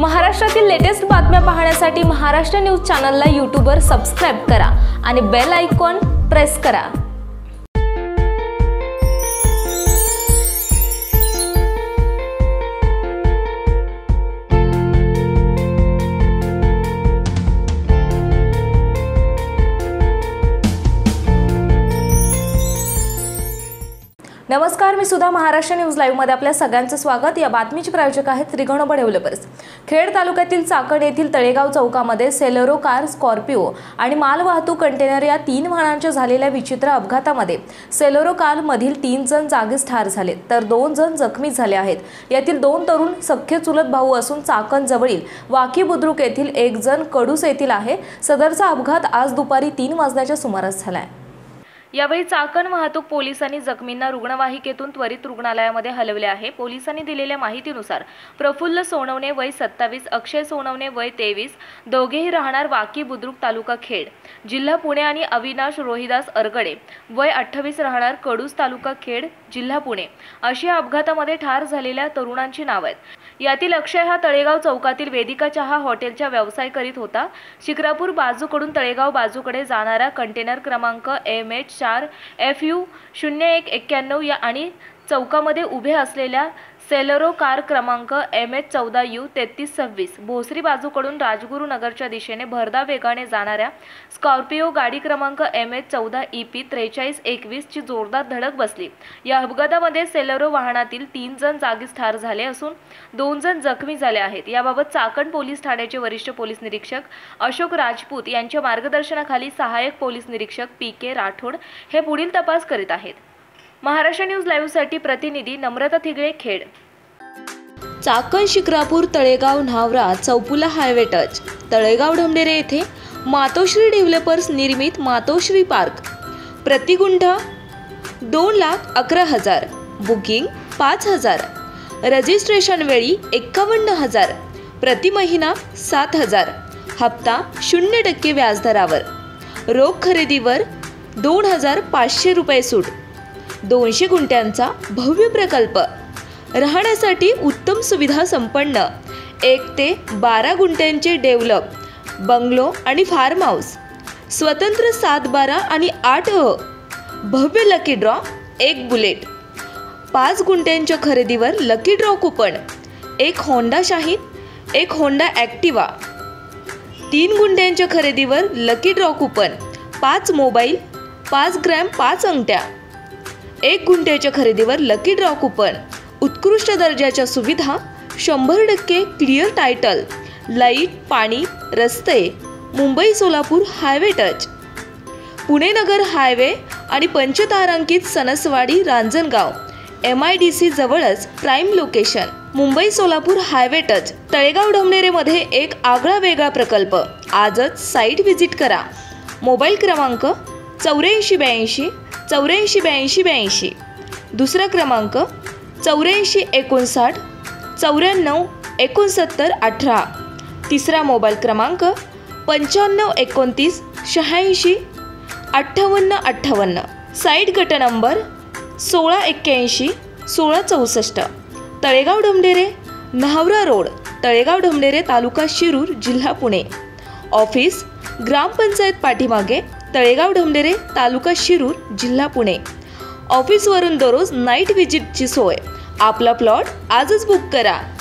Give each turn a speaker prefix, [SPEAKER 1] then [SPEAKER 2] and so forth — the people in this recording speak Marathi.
[SPEAKER 1] महाराष्ट्रातील लेटेस्ट बातम्या पाहण्यासाठी महाराष्ट्र न्यूज चॅनलला यूट्यूबवर सबस्क्राइब करा आणि बेल आयकॉन प्रेस करा। नमस्कार, मी सुधा महाराष्ट्र न्यूज लाईव्ह मध्ये आपल्या सगळ्यांचं स्वागत। या बातमीचे प्रायोजक आहेत त्रिगुणाबळ डेव्हलपर्स। खेड तालुक्यातील चाकण येथील तळेगाव चौकामध्ये सेलेरो कार, स्कॉर्पिओ आणि मालवाहतूक कंटेनर या 3 वाहनांच्या झालेल्या विचित्र अपघातामध्ये सेलेरो कार मधील 3 जण जागीच ठार झाले तर 2 जण जखमी झाले आहेत। यातील 2 तरुण सख्खे चुलत भाऊ असून चाकण जवळील वाकी बुद्रुक येथील एक जण कडूस येथील आहे। सदरचा अपघात आज दुपारी 3 वाजण्याच्या सुमारास झाला आहे। यावेळी चाकण वाहतूक पोलिसांनी जखमींना रुग्णवाहिकेतून त्वरित रुग्णालयामध्ये हलवले आहे। पोलिसांनी दिलेल्या माहितीनुसार प्रफुल्ल सोनवणे वय 27, अक्षय सोनवणे वय 23, दोघेही राहणार वाकी बुद्रुक तालुका खेड जिल्हा पुणे आणि अविनाश रोहिदास अरगडे वय 28 राहणार कडूस तालुका खेड जिल्हा पुणे अशी या अपघातामध्ये ठार झालेल्या तरुणांची नावे आहेत। यातील अक्षय हा तळेगाव चौकातील वेदिका चहा हॉटेलचा व्यवसाय करीत होता। शिक्रापूर बाजूकडून तळेगाव बाजूकडे जाणारा कंटेनर क्रमांक MH4 FU 0191 या आणि चौकामध्ये उभे असलेल्या सेलेरो कार क्रमांक MH14U 3326 भोसरी बाजूकडून राजगुरू नगरच्या दिशेने भरधाव वेगाने जाणाऱ्या स्कॉर्पिओ गाडी क्रमांक MH14 EP 4321 ची जोरदार धडक बसली। या अपघातामध्ये सेलेरो वाहनातील 3 जण जागीच ठार झाले असून 2 जण जखमी झाले आहेत। याबाबत चाकण पोलीस ठाण्याचे वरिष्ठ पोलीस निरीक्षक अशोक राजपूत यांच्या मार्गदर्शनाखाली सहाय्यक पोलीस निरीक्षक PK राठोड हे पुढील तपास करीत आहेत। महाराष्ट्र न्यूज लाईव्ह साठी प्रतिनिधी नम्रता थिगळे, खेड।
[SPEAKER 2] चाकण शिक्रापूर तळेगाव न्हावरा चौपुला हायवे टच तळेगाव ढमढेरे येथे मातोश्री डेव्हलपर्स निर्मित मातोश्री पार्क प्रति गुंठा 2,11,000, बुकिंग 5,000, रजिस्ट्रेशन वेळी 51,000, प्रति महिना 7,000, हप्ता 0% व्याजदरावर, रोख खरेदीवर 2,500 रुपये सूट। 200 गुंठ्यांचा भव्य प्रकल्प, राहण्यासाठी उत्तम सुविधा संपन्न 1 ते 12 गुंठ्यांचे डेव्हलप बंगलो आणि फार्म हाऊस, स्वतंत्र 7, 12 आणि 8 भव्य लकी ड्रॉ, 1 बुलेट, 5 गुंठ्यांच्या खरेदीवर लकी ड्रॉ कुपन, 1 होंडा शाहीन, 1 होंडा ॲक्टिवा, 3 गुंठ्यांच्या खरेदीवर lucky draw coupon, 5 mobile, 5 gram 5 अंगठ्या, 1 गुंठ्याच्या खरेदीवर लकी ड्रॉ कुपन, उत्कृष्ट दर्जाच्या सुविधा, 100% क्लिअर टायटल, लाईट, पाणी, रस्ते, Mumbai Solapur highway touch, Pune Nagar highway आणि पंचतारांकित सणसवाडी रांजणगाव MIDC जवळच prime location, Mumbai Solapur highway touch Talegaon Dhamdhere मध्ये एक आगळा वेगळा प्रकल्प। आजच साईट व्हिजिट करा। मोबाईल क्रमांक 8482 8482 82, दुसरा क्रमांक 8459 94 69 18, तिसरा मोबाईल क्रमांक 9529 86 58 58, साईट गट नंबर 1681 1664, तळेगाव ढमढेरे, न्हावरा रोड, तळेगाव ढमढेरे, तालुका शिरूर, जिल्हा पुणे। ऑफिस ग्रामपंचायत पाठीमागे, तळेगाव ढमढेरे, तालुका शिरूर, जिल्हा पुणे। ऑफिसवरून दररोज नाईट व्हिजिटची सोय। आपला प्लॉट आजच बुक करा।